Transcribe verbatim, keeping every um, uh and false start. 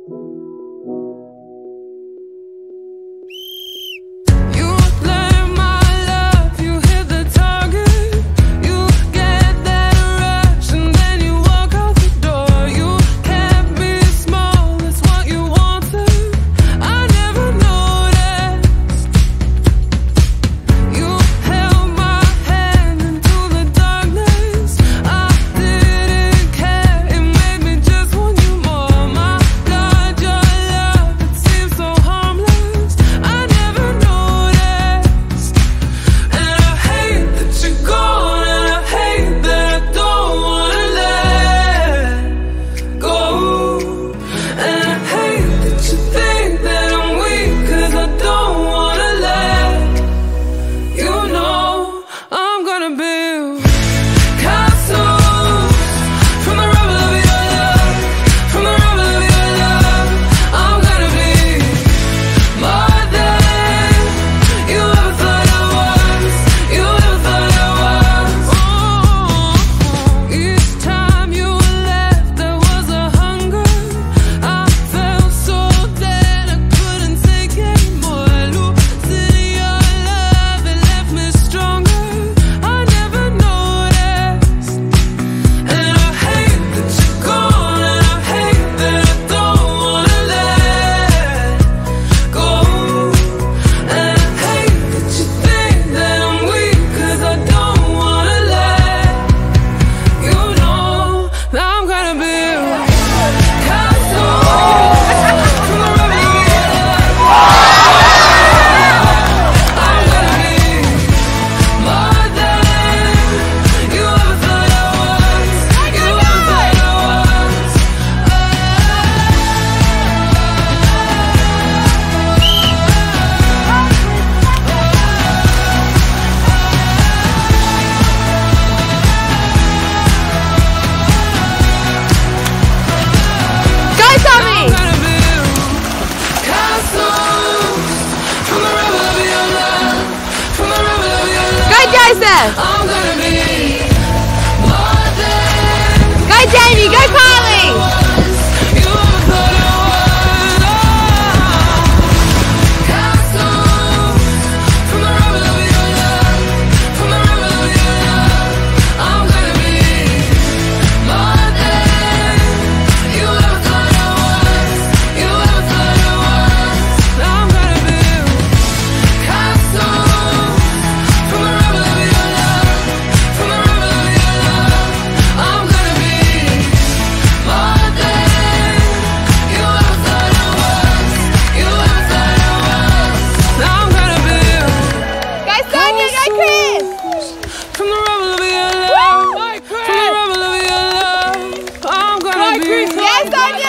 guys there? I'm gonna be more than Go Jamie, go Carly! you ever thought I was. Oh, castles from the rubble of your love, from the rubble of your love. I'm gonna be more than you ever thought I was. You ever thought I was. I'm gonna build castles from the rubble of your love, from the rubble of your love. I'm gonna be more than you ever thought I was. You ever thought I was. I'm gonna build Go Sonia, go Chris! from the rubble of your love, from the rubble of your love. I'm gonna be Yes, Sonia!